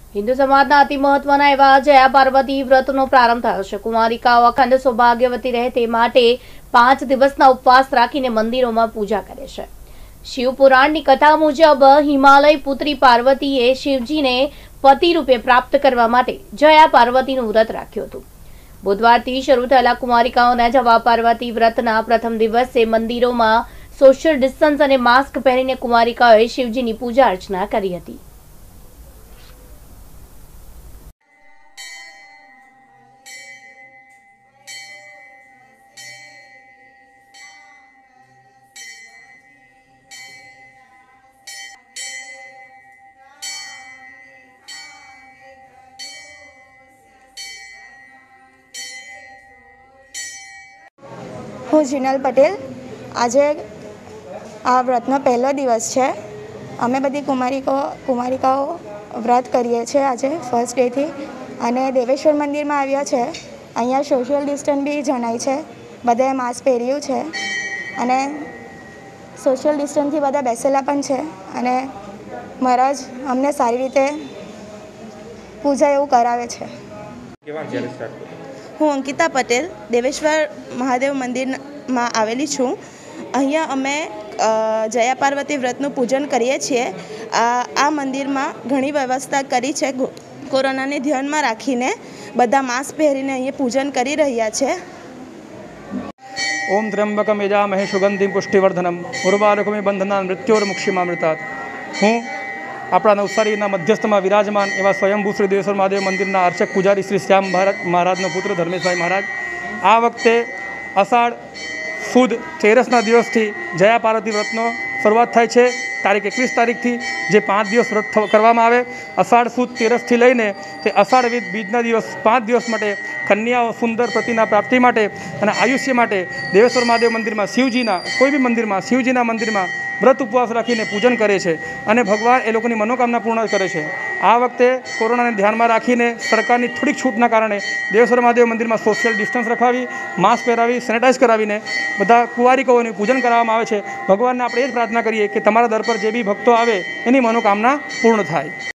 हिंदू समाजना अति महत्वना एवा जया पार्वती व्रतनो प्रारंभ थयो छे। कुमारिकाओ अखंड सौभाग्यवती रहे ते माटे 5 दिवसना उपवास राखीने मंदिरोमां पूजा करे छे। शिव पुराणनी कथा मुजब हिमालय पुत्री पार्वतीए शिवजीने पति रूपे प्राप्त करवा माटे जया पार्वतीनुं व्रत राख्युं हतुं। बुधवारथी शरू थयेला कुमारिकाओना जया पार्वती व्रतना प्रथम दिवसे मंदिरोमां सोशियल डिस्टन्स अने मास्क पहेरीने कुमारिकाओए शिवजीनी पूजा अर्चना करी हती। हूँ जिनल पटेल। आज आ व्रतनो पहलो दिवस है। अमे बधी कुमारिकाओ व्रत करीए छे आज फर्स्ट डे थी अने देवेश्वर मंदिर में आव्या छे। अहींया सोशियल डिस्टन्स भी जणाय छे। बधाए मास्क पहेर्युं छे अने सोशियल डिस्टन्स थी बधा बेसेला पण छे अने महाराज अमने सारी रीते पूजा एवुं करावे छे। हूँ अंकिता पटेल देवेश्वर महादेव मंदिर में आवेली छूँ। अहींया अमे जया पार्वती व्रतनु पूजन करीए छीए। आ मंदिर में घणी व्यवस्था करी छे। कोरोना ने ध्यान में राखीने बधा मास्क पहेरीने अहीं पूजन करी रह्या छे। ओम त्र्यंबकम यजामहे सुगंधिम पुष्टिवर्धनम उर्वारुकमिव बंधनान् मृत्योर्मुक्षीमामृतात्। हूँ अपना नवसारीना मध्यस्थमा विराजमान एवं स्वयंभू श्री देवेश्वर महादेव मंदिरना अर्चक पुजारी श्री श्याम महाराजनो पुत्र धर्मेशभाई महाराज आ वखते अषाढ़ सुद 13 दिवसथी जया पार्वती व्रतनो शुरुआत थाय छे। तारीख 21 तारीखथी जे 5 दिवस व्रत करवामां आवे। अषाढ़ सुद 13 थी लईने ते अषाढ़ बीजना दिवस 5 दिवस माटे कन्याओ सुंदर प्रतिना प्राप्ति माटे अने आयुष्य माटे देवेश्वर महादेव मंदिर में शिवजीना कोई भी मंदिर में शिवजीना मंदिर में व्रत उपवास राखीने पूजन करे छे अने भगवान ए लोकोनी मनोकामना पूर्ण करे छे। आ वखते कोरोना ने ध्यान में राखीने सरकारनी थोड़ीक छूटना कारणे देवेश्वर महादेव मंदिर में सोशियल डिस्टन्स रखावी मास्क पहेरावी सेनेटाइज करावीने बधा कुंवारिकाओनुं पूजन कराववामां आवे छे। भगवानने आपणे ए ज प्रार्थना करीए कि तमारा दर पर जे बी भक्तो आवे एनी मनोकामना पूर्ण थाय।